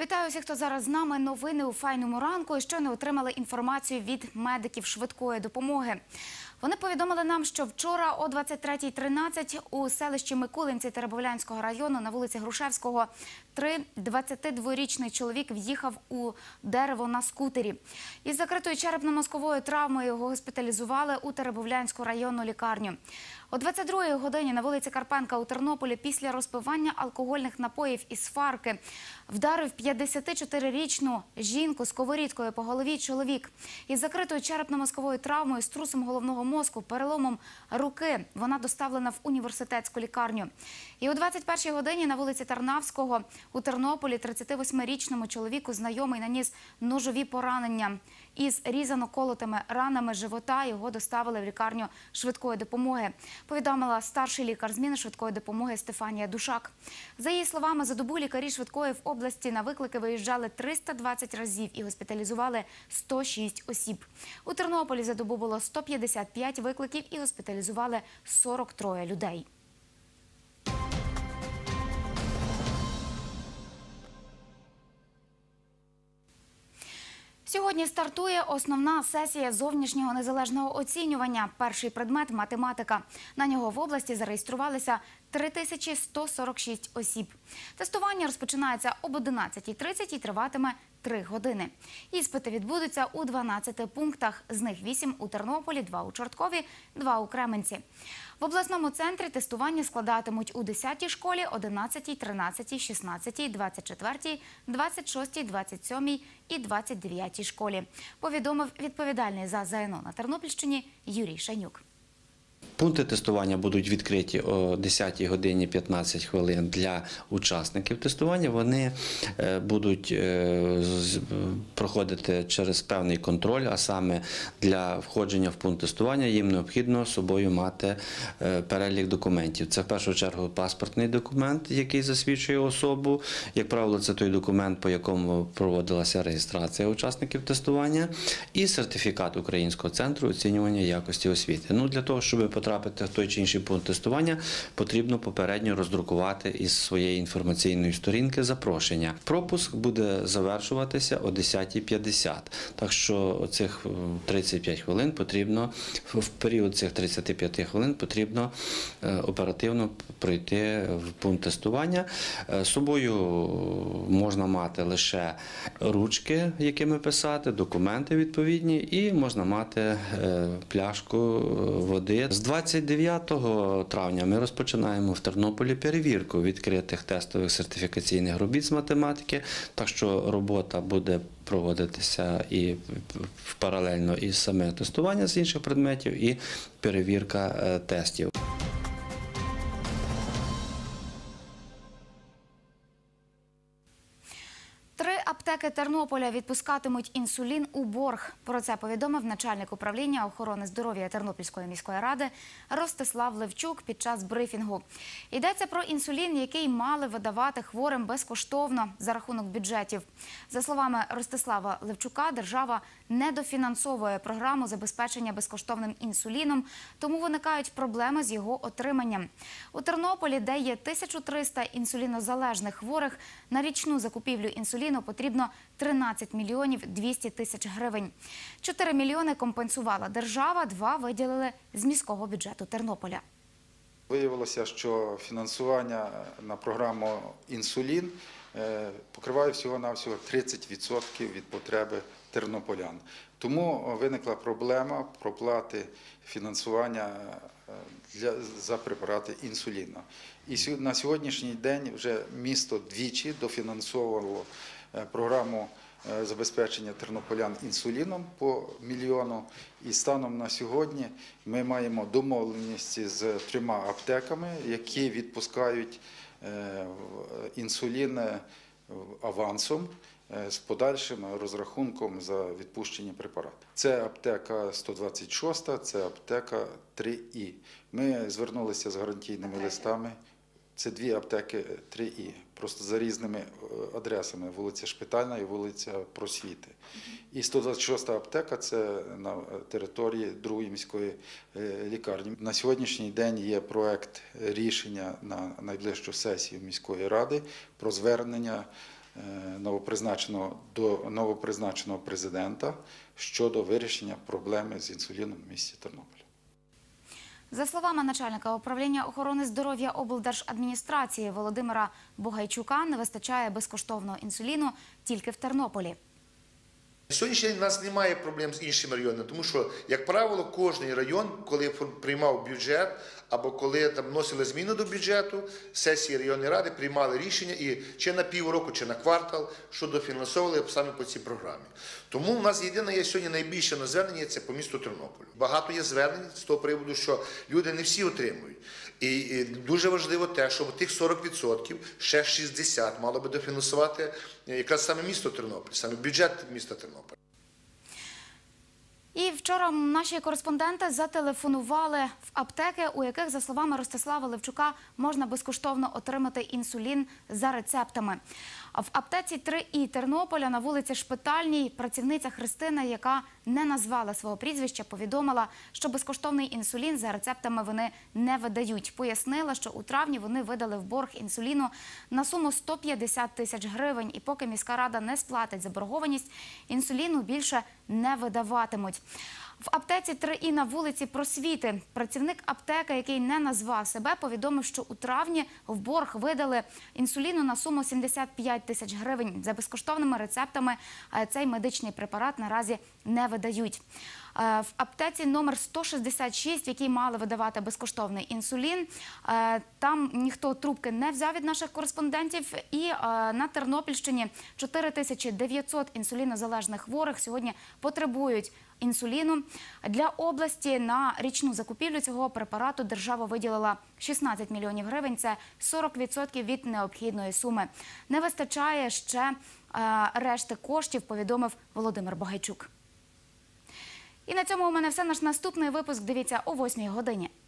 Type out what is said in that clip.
Вітаю всіх, хто зараз з нами. Новини у файному ранку. І щойно отримали інформацію від медиків швидкої допомоги. Вони повідомили нам, що вчора о 23:13 у селищі Микулинці Теребовлянського району на вулиці Грушевського 22-річний чоловік в'їхав у дерево на скутері. Із закритою черепно-мозковою травмою його госпіталізували у Теребовлянську районну лікарню. О 22-й годині на вулиці Карпенка у Тернополі після розпивання алкогольних напоїв із сварки вдарив 54-річну жінку сковорідкою по голові чоловік. Із закритою черепно-мозковою травмою, струсом головного мозку, переломом руки вона доставлена в університетську лікарню. І о 21-й годині на вулиці Тарнавського у Тернополі 38-річному чоловіку знайомий наніс ножові поранення. Із різано-колотими ранами живота його доставили в лікарню швидкої допомоги, повідомила старший лікар зміни швидкої допомоги Стефанія Душак. За її словами, за добу лікарі швидкої в області на виклики виїжджали 320 разів і госпіталізували 106 осіб. У Тернополі за добу було 155 викликів і госпіталізували 43 людей. Сьогодні стартує основна сесія зовнішнього незалежного оцінювання. Перший предмет – математика. На нього в області зареєструвалися 3146 осіб. Тестування розпочинається об 11:30 і триватиме 3 години. Іспити відбудуться у 12 пунктах. З них 8 у Тернополі, 2 у Чорткові, 2 у Кременці. В обласному центрі тестування складатимуть у 10-й школі, 11-й, 13-й, 16-й, 24-й, 26-й, 27-й і 29-й школі, повідомив відповідальний за ЗНО на Тернопільщині Юрій Шанюк. Пункти тестування будуть відкриті о 10 годині 15 хвилин для учасників тестування. Вони будуть проходити через певний контроль, а саме для входження в пункт тестування їм необхідно з собою мати перелік документів. Це в першу чергу паспортний документ, який засвідчує особу. Як правило, це той документ, по якому проводилася реєстрація учасників тестування, і сертифікат Українського центру оцінювання якості освіти. Для того, щоб потрапити в той чи інший пункт тестування, потрібно попередньо роздрукувати із своєї інформаційної сторінки запрошення. Пропуск буде завершуватися о 10:50. Так що цих 35 хвилин потрібно, в період цих 35 хвилин потрібно оперативно пройти в пункт тестування. З собою можна мати лише ручки, якими писати, документи відповідні, і можна мати пляшку води. З 29 травня ми розпочинаємо в Тернополі перевірку відкритих тестових сертифікаційних робіт з математики, так що робота буде проводитися і паралельно із саме тестування з інших предметів, і перевірка тестів. Аптеки Тернополя відпускатимуть інсулін у борг. Про це повідомив начальник управління охорони здоров'я Тернопільської міської ради Ростислав Левчук під час брифінгу. Йдеться про інсулін, який мали видавати хворим безкоштовно за рахунок бюджетів. За словами Ростислава Левчука, держава недофінансовує програму забезпечення безкоштовним інсуліном, тому виникають проблеми з його отриманням. У Тернополі, де є 1300 інсулінозалежних хворих, на річну закупівлю інсуліну потрібно 13 мільйонів 200 тисяч гривень. 4 мільйони компенсувала держава, 2 виділили з міського бюджету Тернополя. Виявилося, що фінансування на програму «Інсулін» покриває всього-навсього 30% від потреби тернополян. Тому виникла проблема проплати фінансування за препарати інсуліну. І на сьогоднішній день вже місто двічі дофінансовувало програму забезпечення тернополян інсуліном по мільйону. І станом на сьогодні ми маємо домовленості з 3 аптеками, які відпускають інсулін авансом з подальшим розрахунком за відпущені препарати. Це аптека 126, це аптека 3І. Ми звернулися з гарантійними листами. Це 2 аптеки 3І, просто за різними адресами, вулиця Шпитальна і вулиця Просвіти. І 126 аптека – це на території 2-ї міської лікарні. На сьогоднішній день є проект рішення на найближчу сесію міської ради про звернення до новопризначеного президента щодо вирішення проблеми з інсуліном в місті Тернополі. За словами начальника управління охорони здоров'я облдержадміністрації Володимира Богайчука, не вистачає безкоштовного інсуліну тільки в Тернополі. На сьогоднішній день у нас немає проблем з іншими районами, тому що, як правило, кожен район, коли приймав бюджет або коли там вносили зміни до бюджету, сесії районної ради приймали рішення і чи на півроку, чи на квартал, що дофінансовували саме по цій програмі. Тому в нас єдине є сьогодні найбільше на звернення – це по місту Тернополю. Багато є звернень з того приводу, що люди не всі отримують. І дуже важливо те, щоб тих 40%, ще 60% мало би дофінансувати якраз саме місто Тернополь, саме бюджет міста Тернополь. І вчора наші кореспонденти зателефонували в аптеки, у яких, за словами Ростислава Левчука, можна безкоштовно отримати інсулін за рецептами. В аптеці 3І Тернополя на вулиці Шпитальній працівниця Христина, яка не назвала свого прізвища, повідомила, що безкоштовний інсулін за рецептами вони не видають. Пояснила, що у травні вони видали в борг інсуліну на суму 150 тисяч гривень. І поки міська рада не сплатить заборгованість, інсуліну більше не видаватимуть. В аптеці 3І на вулиці Просвіти працівник аптеки, який не назвав себе, повідомив, що у травні в борг видали інсуліну на суму 75 тисяч гривень. За безкоштовними рецептами цей медичний препарат наразі не видають. В аптеці номер 166, в якій мали видавати безкоштовний інсулін, там ніхто трубки не взяв від наших кореспондентів. І на Тернопільщині 4900 інсулінозалежних хворих сьогодні потребують інсуліну. Для області на річну закупівлю цього препарату держава виділила 16 мільйонів гривень. Це 40% від необхідної суми. Не вистачає ще решти коштів, повідомив Володимир Богайчук. І на цьому у мене все. Наш наступний випуск дивіться о 8-й годині.